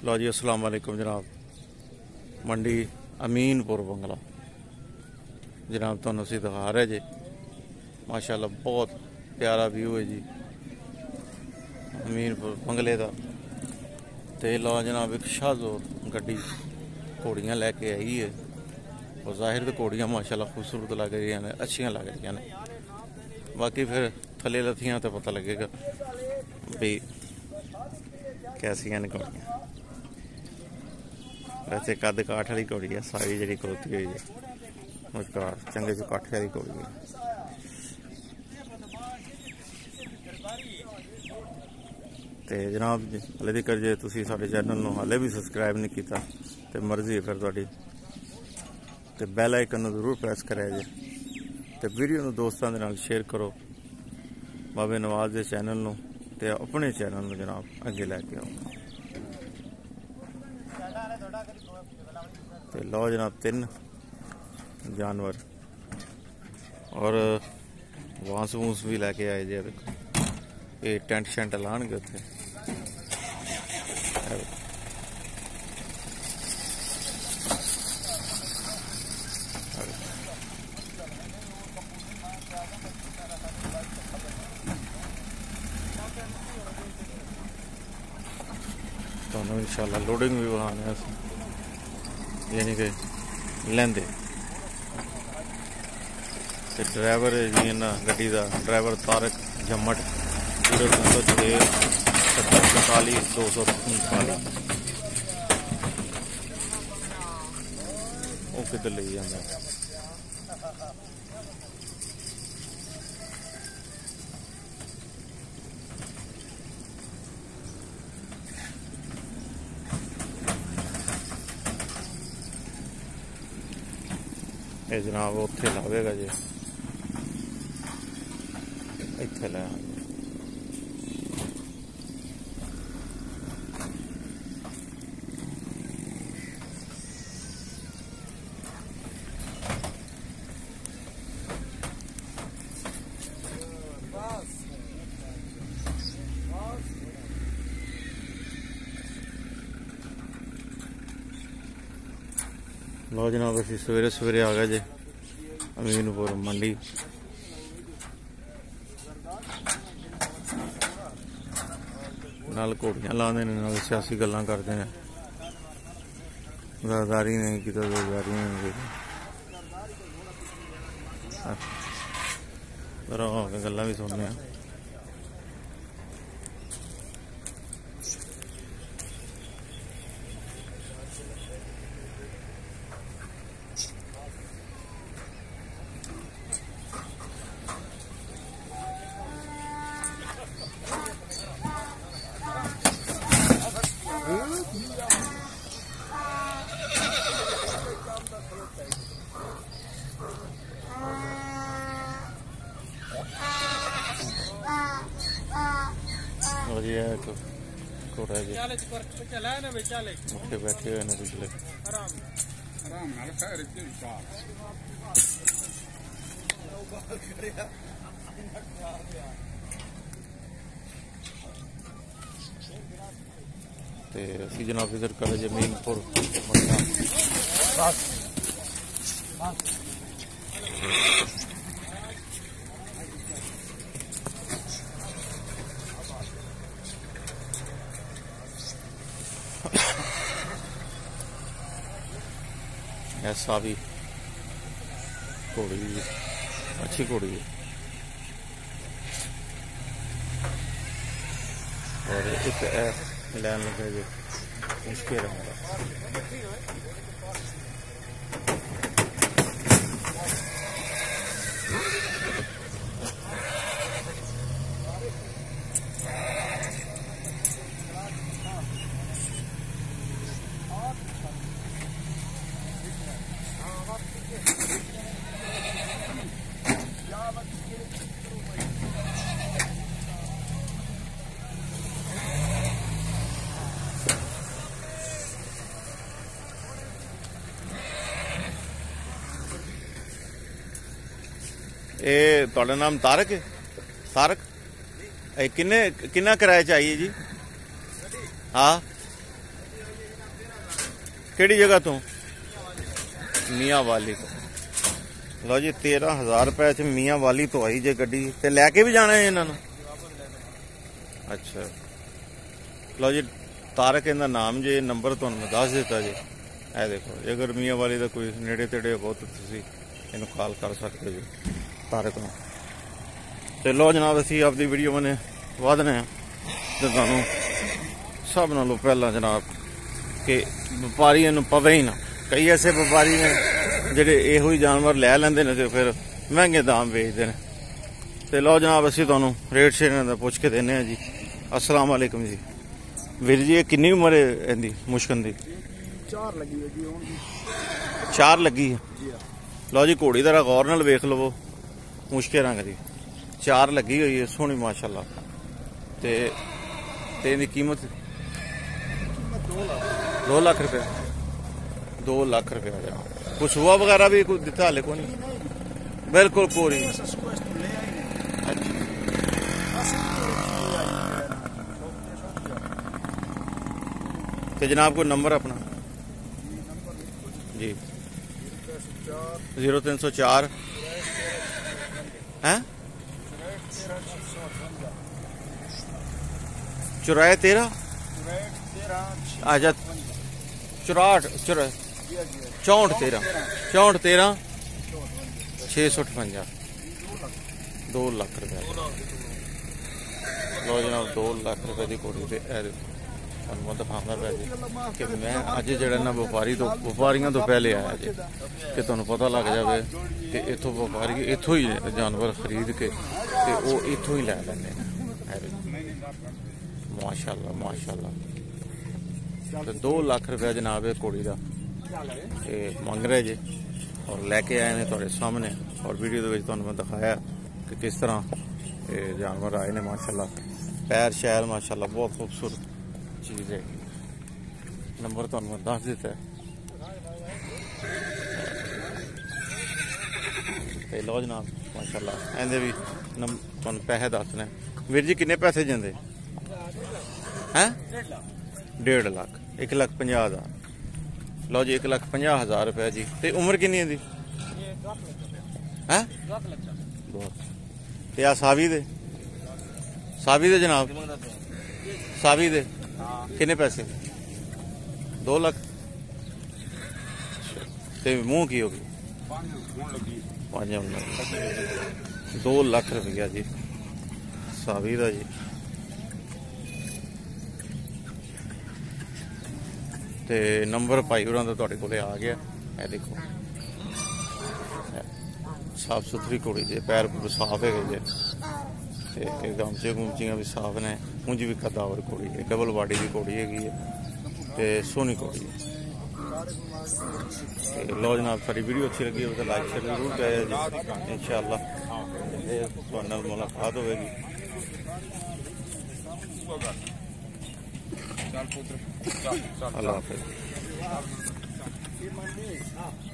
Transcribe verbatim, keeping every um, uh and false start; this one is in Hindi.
लो जी अस्सलाम वालेकुम जनाब। मंडी अमीनपुर बंगला जनाब तुहानू असीं दिखा रहे जी। माशाअल्लाह बहुत प्यारा व्यू है जी अमीनपुर बंगले का। तो लो जनाब एक शाहजोर गड्डी घोड़ियाँ लैके आई है और जाहिर तो घोड़ियाँ माशाअल्लाह खूबसूरत लग रही हैं, अच्छियाँ लग रही हैं। बाकी फिर थले लथियाँ तो पता लगेगा भी कैसियां ने घोड़ियाँ। वैसे कद काठ वाली घोड़ी है, सारी जी खलोती हुई है मुस्कार चंगे चो काठे वाली घोड़ी है। तो जनाब हाले तक जे तुसीं साडे चैनल नूं हाले भी सबसक्राइब नहीं किया तो मर्जी है फिर तुहाडी, तो बैल आइकन नूं जरूर प्रेस करें जे। तो वीडियो नूं दोस्तां दे नाल शेयर करो बाबे नवाज के चैनल नूं ते अपने चैनल नूं जनाब अगे लैके आओ। तो लो जनाब तीन जानवर और वांस वूंस भी लैके आए जे। देखो ये टेंट शेंट लाणगे उत्थे। तो इंशाल्लाह लोडिंग भी वहां यानी कि लेंदे। तो ड्राइवर है जी ना गड्डी का ड्राइवर तारक जम्मट पूरे दो सौ छे सत्तर पैंताली दो सौ उनताली वो किधर ले जाता। ये जनाब उत्थे लावेगा जी इत्थे लै लो जनाब असी सवेरे सवेरे आ गए जे अमीनपुर मंडी। नाल घोड़ियां लाते हैं, नाल सियासी गल्लां करते हैं। गद्दारी नहीं की गद्दारी नहीं की गल्लां भी सुनने। घोड़ा जी उठे बैठे हुए हैं पिछले। तो असी जनाब इधर कर जमीनपुर ऐसा भी घोड़ी अच्छी घोड़ी है। और एक लैन लगे जो इसके रहूँगा। ये तुहाडा नाम तारक है? तारक किन्ने किन्ना किराया चाहिए जी? हाँ ਕਿਹੜੀ ਜਗ੍ਹਾ ਤੋਂ? ਮੀਆਂ ਵਾਲੀ ਤੋਂ। ਲਓ ਜੀ तेरह हज़ार रुपए च ਮੀਆਂ ਵਾਲੀ ਤੋਂ ਆਈ ਜੇ ਗੱਡੀ ਤੇ ਲੈ ਕੇ ਵੀ ਜਾਣਾ ਹੈ ਇਹਨਾਂ ਨੂੰ। ਅੱਛਾ ਲਓ ਜੀ ਤਾਰਕ ਇਹਦਾ ਨਾਮ ਜੇ, ਨੰਬਰ ਤੁਹਾਨੂੰ ਮੈਂ ਦੱਸ ਦਿੱਤਾ ਜੀ। ਇਹ ਦੇਖੋ ਜੇ ਅਗਰ ਮੀਆਂ ਵਾਲੀ ਦਾ ਕੋਈ ਨੇੜੇ ਤੇੜੇ ਹੋ ਤਾਂ ਤੁਸੀਂ ਇਹਨੂੰ ਕਾਲ ਕਰ ਸਕਦੇ ਜੀ ਤਾਰਕ ਨੂੰ। ਤੇ ਲਓ ਜਨਾਬ ਅਸੀਂ ਆਪਦੀ ਵੀਡੀਓ ਬਣੇ ਵਧਨੇ ਆ ਤੇ ਤੁਹਾਨੂੰ ਸਭ ਨਾਲੋਂ ਪਹਿਲਾਂ ਜਨਾਬ ਕਿ ਵਪਾਰੀਆਂ ਨੂੰ ਪਵੇ ਹੀ ਨਾ। ਕਈ ਐਸੇ ਵਪਾਰੀ ਨੇ ਜਿਹੜੇ ਇਹੋ ਹੀ ਜਾਨਵਰ ਲੈ ਲੈਂਦੇ ਨੇ ਤੇ ਫਿਰ ਮਹਿੰਗੇ ਦਾਮ ਵੇਚਦੇ ਨੇ। ਤੇ ਲਓ ਜਨਾਬ ਅਸੀਂ ਤੁਹਾਨੂੰ ਰੇਟ ਸ਼ੇਰਾਂ ਦਾ ਪੁੱਛ ਕੇ ਦਿੰਦੇ ਹਾਂ ਜੀ। अस्सलाम वालेकुम जी। वीर जी किन्नी उम्र है इहदी मुश्किन दी? चार लगी है जी हुण। चार लगी है। लो जी घोड़ी जरा गौर नाल वेख लवो, मुश्किल रंग दी चार लगी हुई है, सोहनी माशाअल्लाह। ते ते इहदी कीमत दो लाख रुपया। दो लाख रुपया। कुछ हुआ वगैरह भी कुछ दिता हाले को नहीं? बिल्कुल कोरी। तो जनाब को नंबर अपना जी? जीरो तीन सौ चार है चौराहे तेरह। अच्छा चौराहठ चौरा चौंठ तेरह चौंठ तेरह छे सौ अठवंजा। दो लाख रुपया। लो जनाब दो लाख रुपए की घोड़ी से मैं दिखाना पै जी कि मैं अज जरा ना व्यापारी तो व्यापारियों तो पहले आया जी कि तुहानूं पता लग जाए कि इत्थों व्यापारी इत्थों ही जानवर खरीद के ते वो इत्थों ही लै लैंदे ने। माशाअल्लाह माशाअल्लाह। तो दो लाख रुपया जनाब घोड़ी का मंग रहे जी और लैके आए ने तुहाडे सामने। और वीडियो दे विच तुहानूं मैं दिखाया कि किस तरह ये जानवर आए ने माशाअल्लाह। पैर शैल माशाअल्लाह बहुत खूबसूरत चीज़ है। नंबर तो मैं दस दिता है। लो जनाब माशाअल्लाह इहदे भी तुहानूं पैसे दसने। वीर जी किन्ने पैसे जांदे हैं? डेढ़ लाख। एक लाख पंजाह हज़ार। लो जी एक लाख पंजाह हज़ार रुपया जी। ते उम्र किन्नी है दी? हैं बहुत। ते आ सावी दे सावी दे जनाब सावी दे किन्ने पैसे? दो लाख। ते मूँह की होगी? पाँच दो लाख रुपया जी सावी का जी। ते नंबर भाई होरां दा तुहाडे कोले आ गया। ए देखो साफ सुथरी घोड़ी जे, पैर साफ है जे, गमचे गुमचियां भी साफ ने, मुंज भी कदावर घोड़ी है, डबल बॉडी की घोड़ी हैगी है ते सोहनी घोड़ी है। लो जनाब सारी वीडियो अच्छी लगी हो तो लाइक शेयर जरूर करें जी। इंशाअल्लाह तुहाडे नाल मुलाकात होगी। अल्लाह हाफिज़।